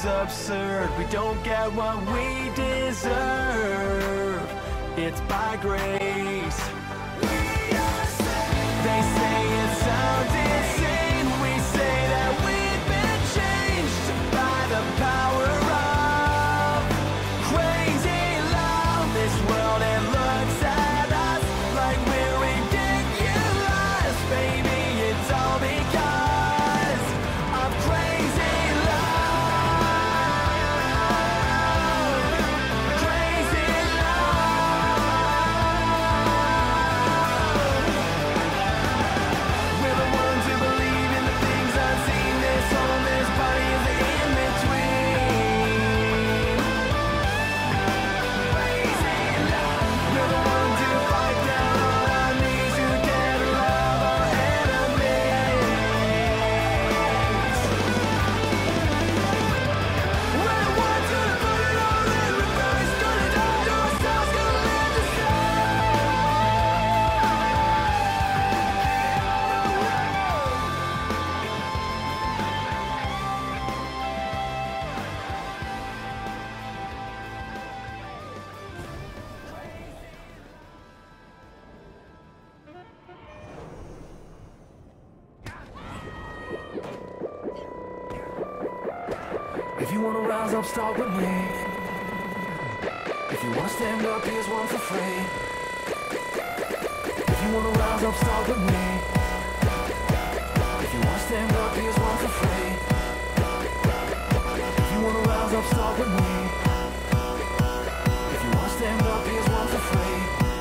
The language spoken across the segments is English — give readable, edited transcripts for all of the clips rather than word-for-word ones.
is absurd. We don't get what we deserve. It's by grace. They say it sounds insane. We say that we've been changed by the power of crazy love. This world, it looks at us like we're ridiculous. Baby, it's all because of crazy love. Crazy love. We're the ones who believe in the things unseen. This soul, this body is the in-between. Crazy love. We're the ones who fight down on our knees, who dare to love our enemies. We're the ones who put it all in reverse. Gonna die to ourselves, gonna live to If you wanna rise up, start with me. If you wanna stand up, here's one for free. If you wanna rise up, start with me. If you wanna stand up, here's one for free. If you wanna rise up, start with me. If you wanna stand up, here's one for free.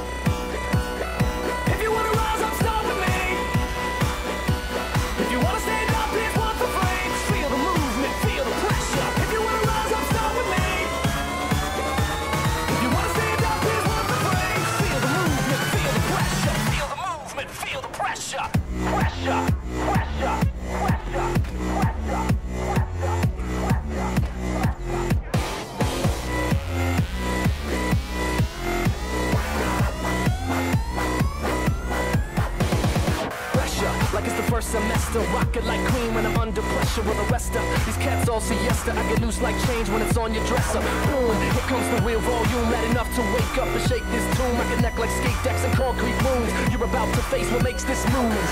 If you wanna rise up, start with me. If you wanna stand up, here's one for free. Feel the movement, feel the pressure. If you wanna rise up, start with me. If you wanna stand up, here's one for free. Feel the movement, feel the pressure. Feel the movement, feel the pressure. Pressure, pressure, pressure, pressure, pressure, pressure, like it's the first semester. Rock it like Queen when I'm under pressure with the rest of these cats all siesta. I get loose like change when it's on your dresser. Boom, here comes the real volume, loud enough to wake up and shake this tomb. I connect like skate decks and concrete rooms. You're about to face what makes this move.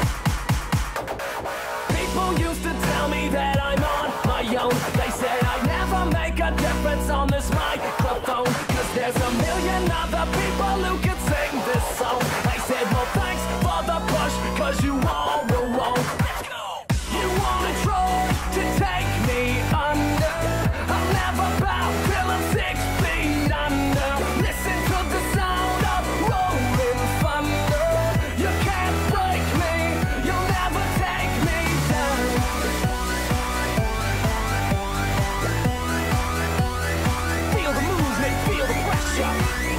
People used to tell me that I'm on my own. They said I'd never make a difference on this microphone, cause there's a million other people who could sing this song. I said, well, thanks for the push, cause you all were wrong. Let's go! You wanna try to take me under? I'll never bow till I'm 6 feet under. Listen to the sound of rolling thunder. You can't break me, you'll never take me down. Feel the movement, feel the pressure.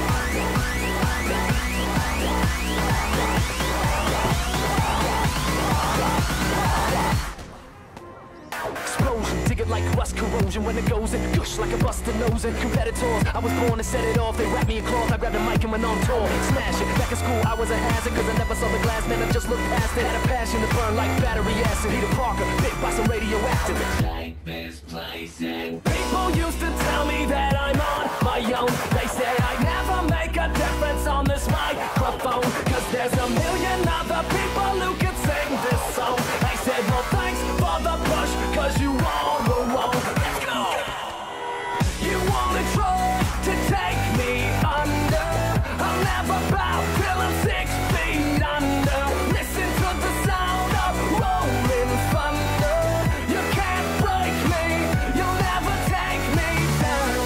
Explosion, dig it like rust corrosion when it goes in. Gush like a busted nose and competitors. I was born to set it off, they wrapped me in cloth. I grabbed the mic and went on tour. Smash it, back in school I was a hazard, cause I never saw the glass, man, I just looked past it. Had a passion to burn like battery acid. Peter Parker, bit by some radioactive. Take this place in. People used to tell me that I'm on my own. They say I'd never make a difference on this microphone, cause there's a million other people who could sing this song. I said, well, thanks for the push, cause you all were wrong. Let's go! You wanna try to take me under? I'll never bow till I'm 6 feet under. Listen to the sound of rolling thunder. You can't break me, you'll never take me down.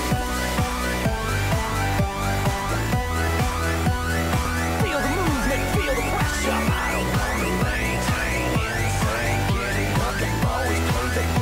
Feel the movement, feel the pressure. I don't wanna maintain anything, getting up and always play the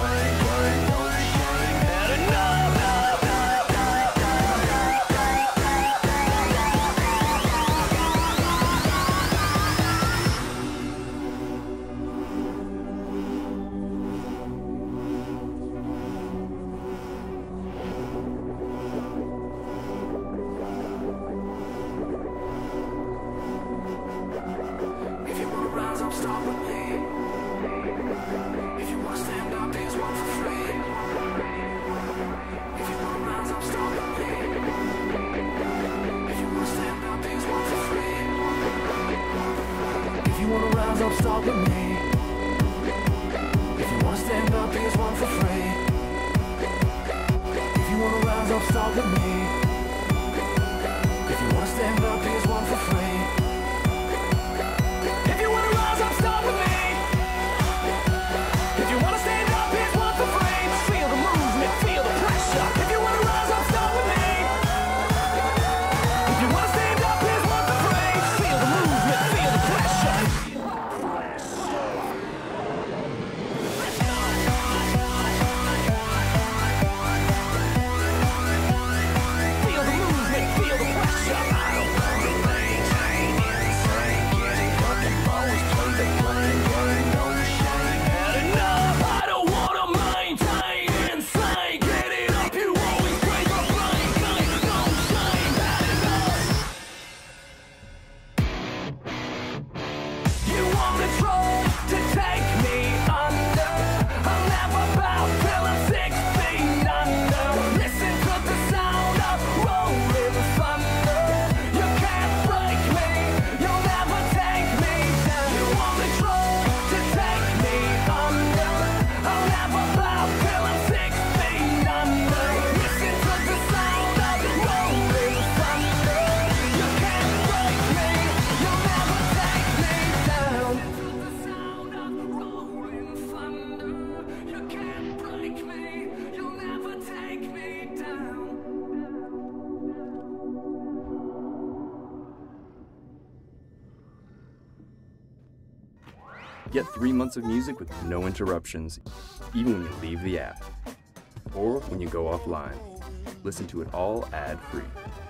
Get 3 months of music with no interruptions, even when you leave the app. Or when you go offline. Listen to it all ad-free.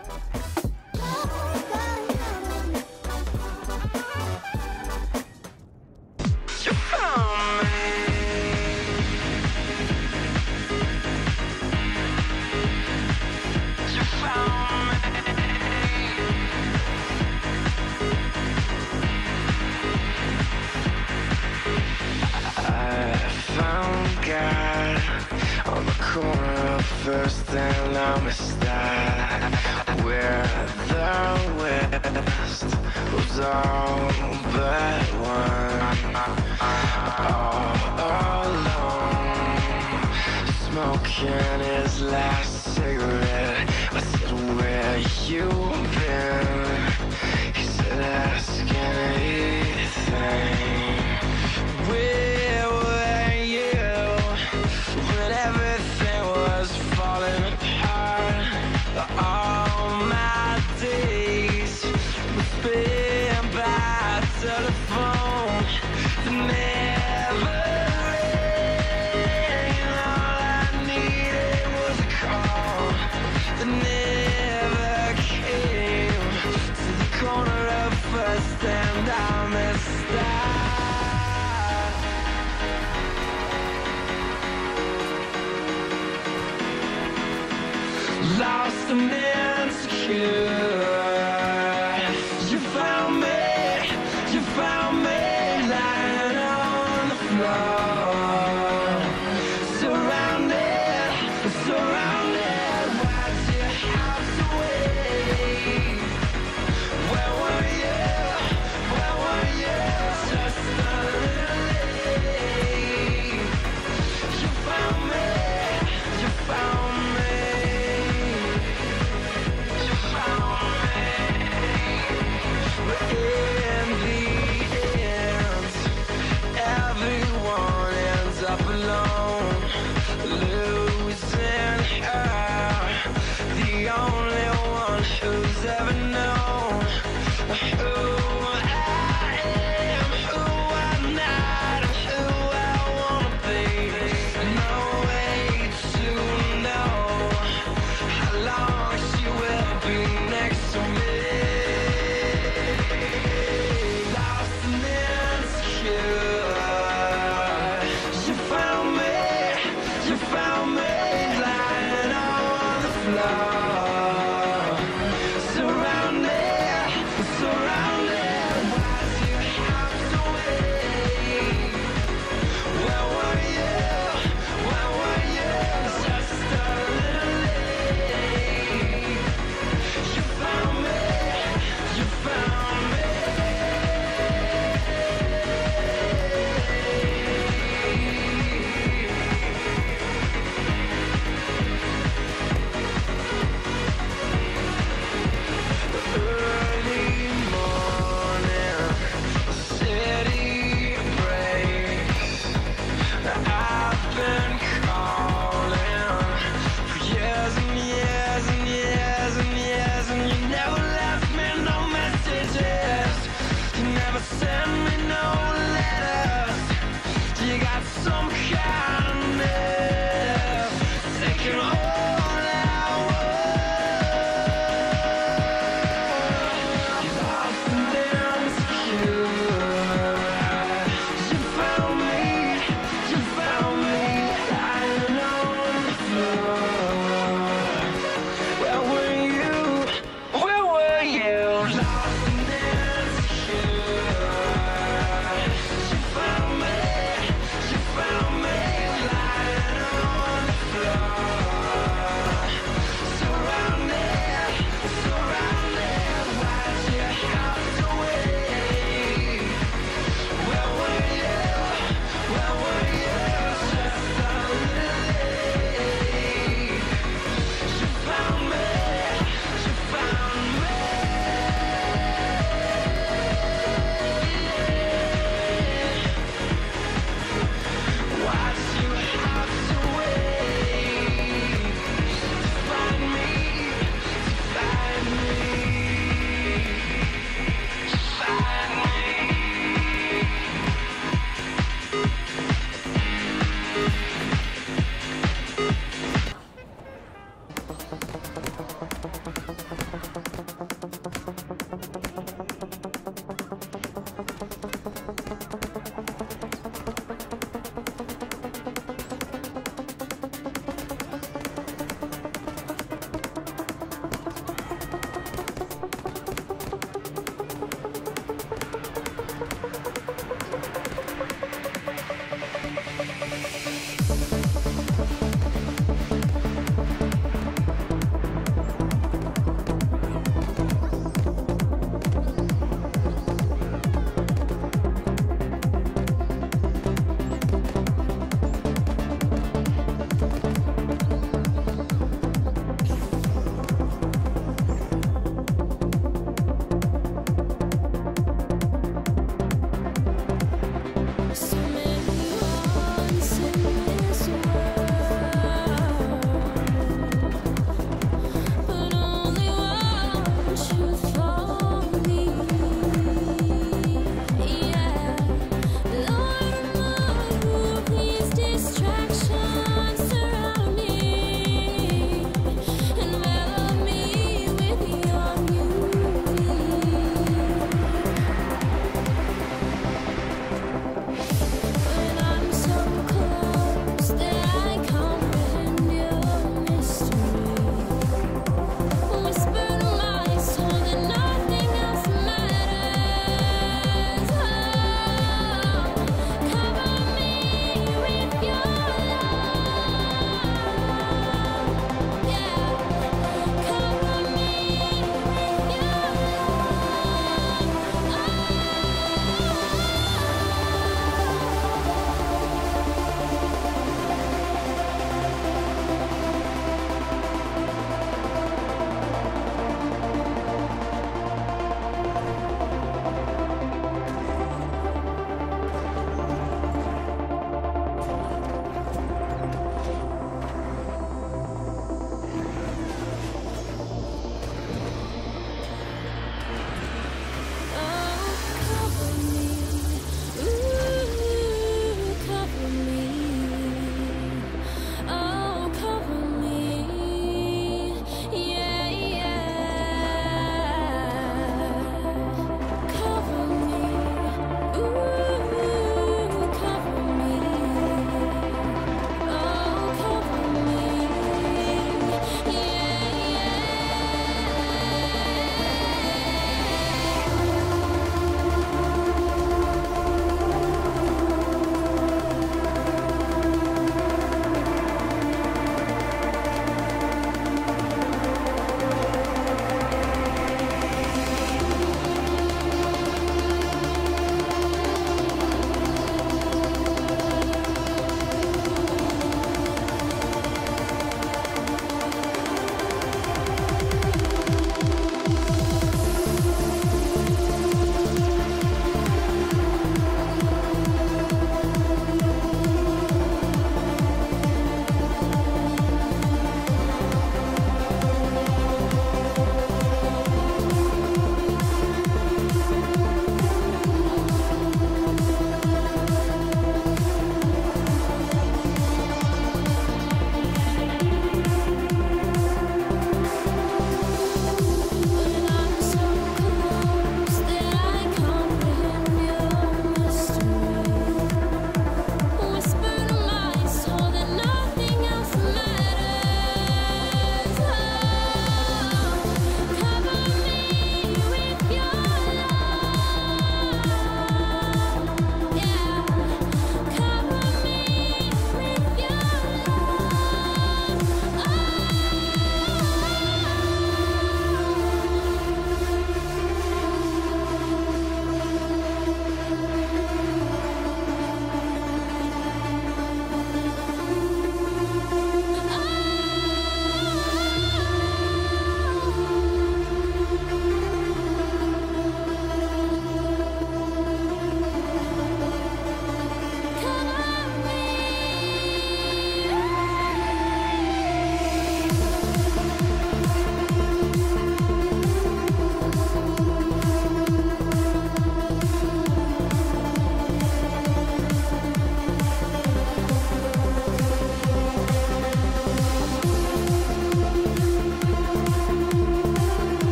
First and longest that where the west was all but one, all alone, smoking his last cigarette. I said, where you been? He said, ask anything. Where were you when everything was falling apart? All my days were spent by telephone. Never rang. All I needed was a call that never came to the corner of First and I missed that. Lost and insecure. You found me lying on the floor. Surrounded, why'd you have to wait? Where were you, just a little late? You found me, you found me. But in the end, everyone ends up alone, losing her, the only one who's ever known who I am, who I'm not, and who I wanna be. No way to know how long she will be next to me. Lost and insecure. You found me lying on the floor. Surrounded, why'd you have to wait? Where were you, just a little late? You found me, you found me. Early morning, the city breaks. I've been calling for years and years and years and years, and you never left me no messages. You never sent me no letters. You got some kind